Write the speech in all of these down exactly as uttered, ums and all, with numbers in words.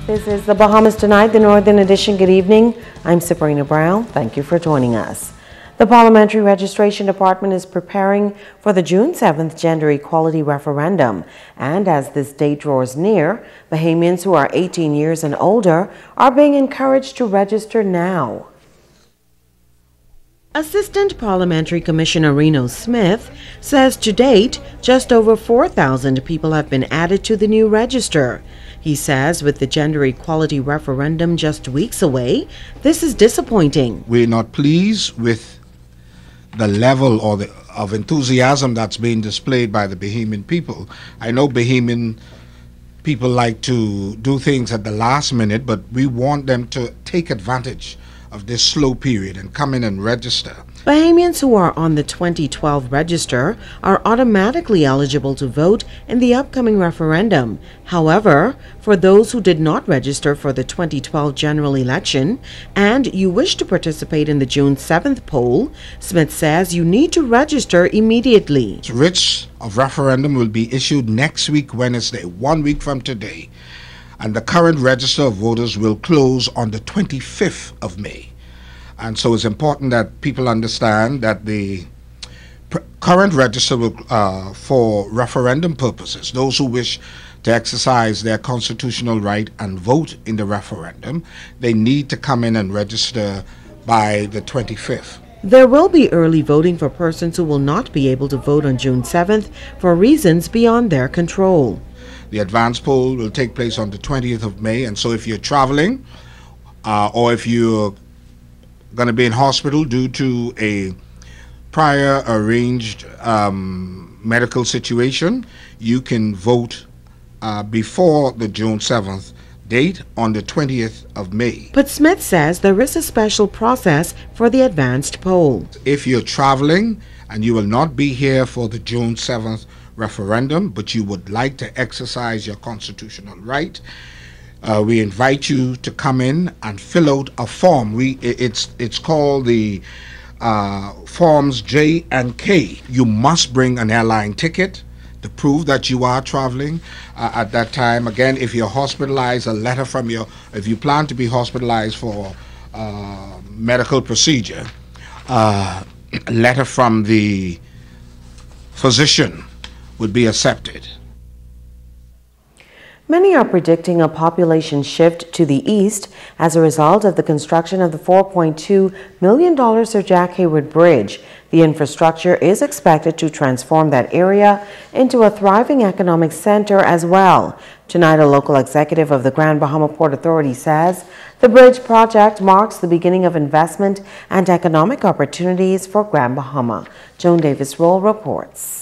This is the Bahamas Tonight, the Northern Edition. Good evening. I'm Sabrina Brown. Thank you for joining us. The Parliamentary Registration Department is preparing for the June seventh gender equality referendum. And as this date draws near, Bahamians who are eighteen years and older are being encouraged to register now. Assistant Parliamentary Commissioner Reno Smith says to date, just over four thousand people have been added to the new register. He says with the gender equality referendum just weeks away, this is disappointing. We're not pleased with the level or the, of enthusiasm that's being displayed by the Bahamian people. I know Bahamian people like to do things at the last minute, but we want them to take advantage of this slow period and come in and register. Bahamians who are on the twenty twelve register are automatically eligible to vote in the upcoming referendum. However, for those who did not register for the twenty twelve general election and you wish to participate in the June seventh poll, Smith says you need to register immediately. Writs of referendum will be issued next week, Wednesday, one week from today, and the current register of voters will close on the twenty-fifth of May. And so it's important that people understand that the current register will, uh, for referendum purposes, those who wish to exercise their constitutional right and vote in the referendum, they need to come in and register by the twenty-fifth. There will be early voting for persons who will not be able to vote on June seventh for reasons beyond their control. The advance poll will take place on the twentieth of May, and so if you're traveling uh, or if you're going to be in hospital due to a prior arranged um, medical situation, you can vote uh, before the June seventh date on the twentieth of May. But Smith says there is a special process for the advanced poll. If you're traveling and you will not be here for the June seventh referendum, but you would like to exercise your constitutional right, Uh, we invite you to come in and fill out a form. We it's it's called the uh, forms J and K. You must bring an airline ticket to prove that you are traveling uh, at that time. Again, if you're hospitalized, a letter from your if you plan to be hospitalized for uh, medical procedure, uh, a letter from the physician would be accepted. Many are predicting a population shift to the east as a result of the construction of the four point two million dollar Sir Jack Hayward Bridge. The infrastructure is expected to transform that area into a thriving economic center as well. Tonight, a local executive of the Grand Bahama Port Authority says the bridge project marks the beginning of investment and economic opportunities for Grand Bahama. Joan Davis-Roll reports.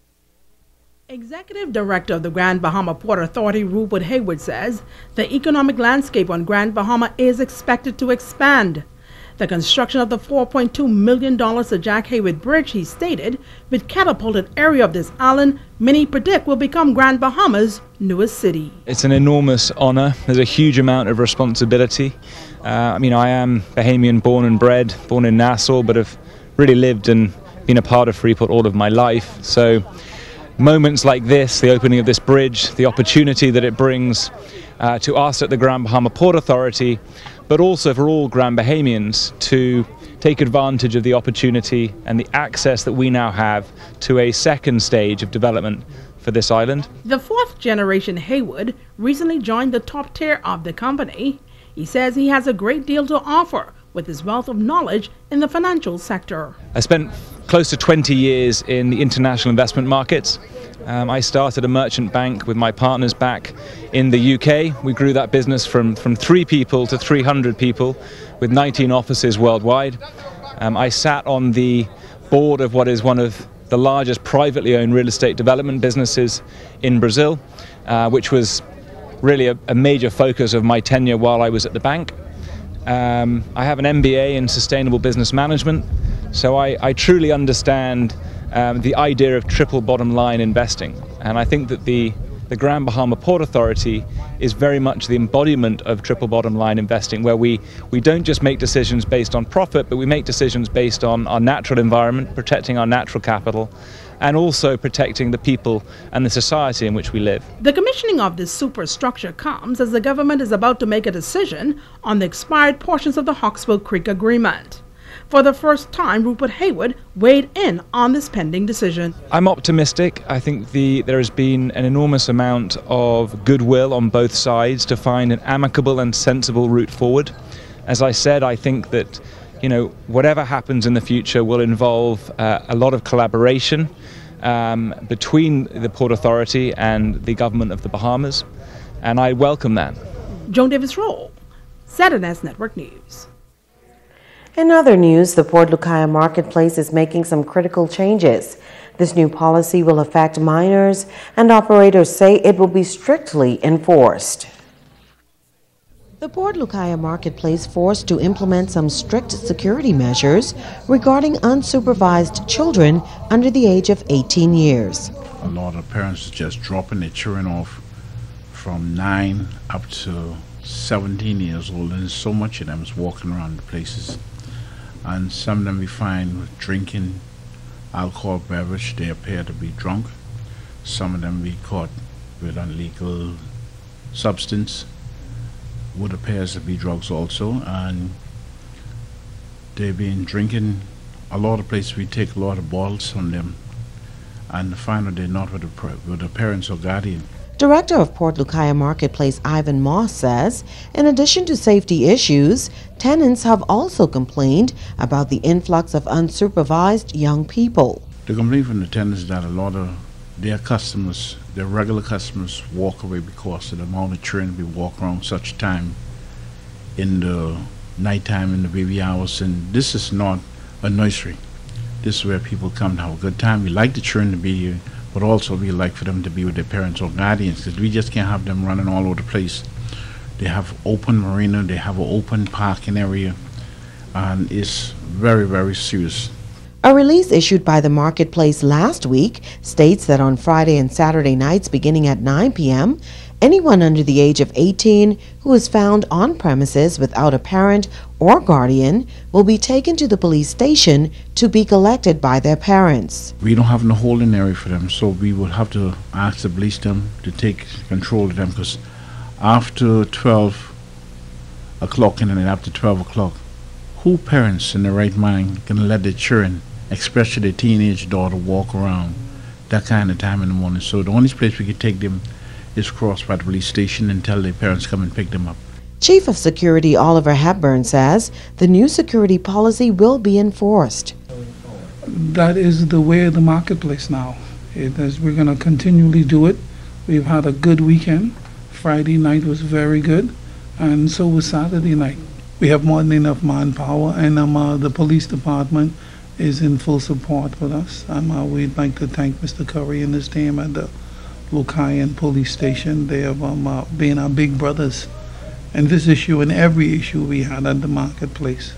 Executive Director of the Grand Bahama Port Authority, Rupert Hayward, says the economic landscape on Grand Bahama is expected to expand. The construction of the four point two million dollar Sir Jack Hayward Bridge, he stated, with catapulted area of this island, many predict will become Grand Bahama's newest city. It's an enormous honor. There's a huge amount of responsibility. Uh, I mean, I am Bahamian born and bred, born in Nassau, but have really lived and been a part of Freeport all of my life. So moments like this, the opening of this bridge, the opportunity that it brings uh, to us at the Grand Bahama Port Authority, but also for all Grand Bahamians to take advantage of the opportunity and the access that we now have to a second stage of development for this island. The fourth generation Hayward recently joined the top tier of the company. He says he has a great deal to offer with his wealth of knowledge in the financial sector. I spent close to twenty years in the international investment markets. Um, I started a merchant bank with my partners back in the U K. We grew that business from, from three people to three hundred people with nineteen offices worldwide. Um, I sat on the board of what is one of the largest privately owned real estate development businesses in Brazil, uh, which was really a, a major focus of my tenure while I was at the bank. Um, I have an M B A in sustainable business management, so I, I truly understand um, the idea of triple bottom line investing. And I think that the the Grand Bahama Port Authority is very much the embodiment of triple bottom line investing, where we, we don't just make decisions based on profit, but we make decisions based on our natural environment, protecting our natural capital, and also protecting the people and the society in which we live. The commissioning of this superstructure comes as the government is about to make a decision on the expired portions of the Hawksbill Creek Agreement. For the first time, Rupert Haywood weighed in on this pending decision. I'm optimistic. I think the, there has been an enormous amount of goodwill on both sides to find an amicable and sensible route forward. As I said, I think that, you know, whatever happens in the future will involve uh, a lot of collaboration um, between the Port Authority and the government of the Bahamas, and I welcome that. Joan Davis-Roll, Z N S Network News. In other news, the Port Lucaya Marketplace is making some critical changes. This new policy will affect minors, and operators say it will be strictly enforced. The Port Lucaya Marketplace forced to implement some strict security measures regarding unsupervised children under the age of eighteen years. A lot of parents just dropping their children off from nine up to seventeen years old, and so much of them is walking around the places. And some of them we find drinking alcohol beverage. They appear to be drunk. Some of them we caught with illegal substance, what appears to be drugs also, and they've been drinking. A lot of places we take a lot of bottles from them, and find out they're not with the, with the parents or guardian. Director of Port Lucaya Marketplace Ivan Moss says, in addition to safety issues, tenants have also complained about the influx of unsupervised young people. The complaint from the tenants is that a lot of their customers, their regular customers, walk away because of the amount of children we walk around such time in the nighttime, in the baby hours. And this is not a nursery. This is where people come to have a good time. We like the children to be here, but also we like for them to be with their parents or guardians, because we just can't have them running all over the place. They have open marina, they have an open parking area, and it's very, very serious. A release issued by the marketplace last week states that on Friday and Saturday nights beginning at nine p m, anyone under the age of eighteen who is found on premises without a parent or guardian will be taken to the police station to be collected by their parents. We don't have no holding area for them, so we would have to ask the police them to take control of them, because after twelve o'clock and then after twelve o'clock, who parents in their right mind can let their children, especially their teenage daughter, walk around that kind of time in the morning? So the only place we could take them is cross by the police station and tell their parents come and pick them up. Chief of Security Oliver Hepburn says the new security policy will be enforced. That is the way of the marketplace now. It is, we're going to continually do it. We've had a good weekend. Friday night was very good, and so was Saturday night. We have more than enough manpower, and um, uh, the police department is in full support with us. Um, uh, we'd like to thank Mister Curry and his team at the Lucayan Police Station. They have um, uh, been our big brothers in this issue and every issue we had at the marketplace.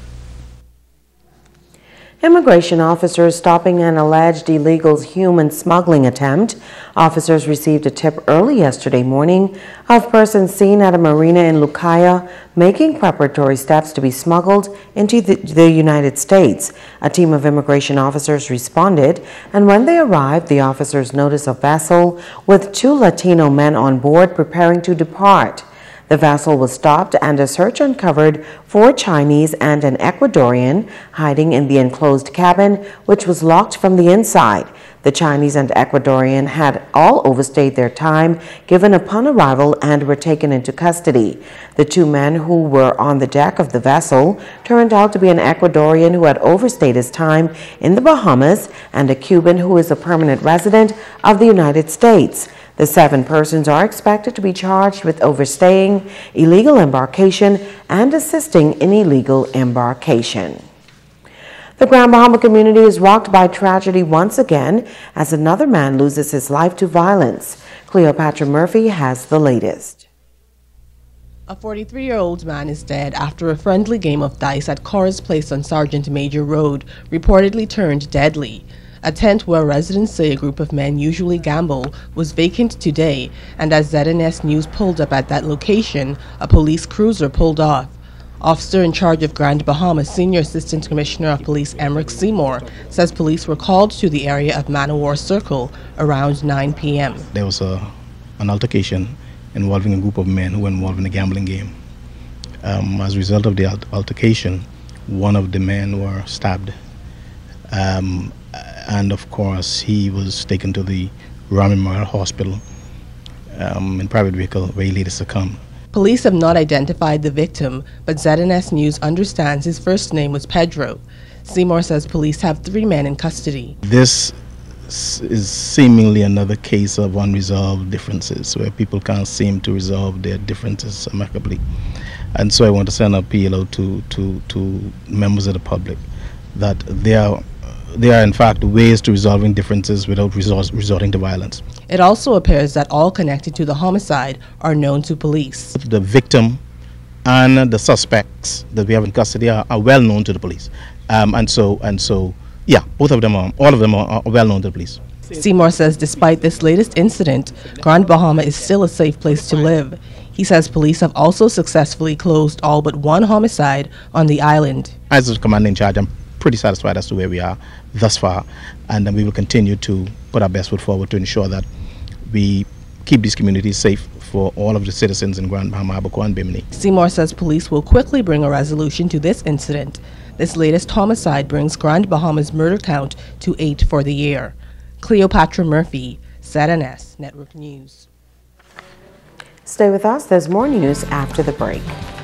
Immigration officers stopping an alleged illegal human smuggling attempt. Officers received a tip early yesterday morning of persons seen at a marina in Lucaya making preparatory steps to be smuggled into the, the United States. A team of immigration officers responded, and when they arrived, the officers noticed a vessel with two Latino men on board preparing to depart. The vessel was stopped and a search uncovered four Chinese and an Ecuadorian hiding in the enclosed cabin, which was locked from the inside. The Chinese and Ecuadorian had all overstayed their time given upon arrival and were taken into custody. The two men who were on the deck of the vessel turned out to be an Ecuadorian who had overstayed his time in the Bahamas and a Cuban who is a permanent resident of the United States. The seven persons are expected to be charged with overstaying, illegal embarkation, and assisting in illegal embarkation. The Grand Bahama community is rocked by tragedy once again as another man loses his life to violence. Cleopatra Murphy has the latest. A forty-three-year-old man is dead after a friendly game of dice at Corrs Place on Sergeant Major Road reportedly turned deadly. A tent where residents say a group of men usually gamble was vacant today, and as Z N S News pulled up at that location, a police cruiser pulled off. Officer in charge of Grand Bahama, Senior Assistant Commissioner of Police Emerick Seymour, says police were called to the area of Man O' War Circle around nine p m There was a, an altercation involving a group of men who were involved in a gambling game. Um, as a result of the altercation, one of the men were stabbed. Um, and of course, he was taken to the Royal Memorial Hospital um, in private vehicle where he later succumbed. Police have not identified the victim, but Z N S News understands his first name was Pedro. Seymour says police have three men in custody. This is seemingly another case of unresolved differences where people can't seem to resolve their differences amicably. And so I want to send an appeal out to, to, to members of the public that there are, there are in fact ways to resolving differences without resort, resorting to violence. It also appears that all connected to the homicide are known to police. The victim and the suspects that we have in custody are, are well known to the police. Um, and so, and so, yeah, both of them are, all of them are, are well known to the police. Seymour says despite this latest incident, Grand Bahama is still a safe place to live. He says police have also successfully closed all but one homicide on the island. As the commander in charge, I'm pretty satisfied as to where we are thus far, and then we will continue to put our best foot forward to ensure that we keep these communities safe for all of the citizens in Grand Bahama, Abaco, and Bimini. Seymour says police will quickly bring a resolution to this incident. This latest homicide brings Grand Bahama's murder count to eight for the year. Cleopatra Murphy, Z N S Network News. Stay with us. There's more news after the break.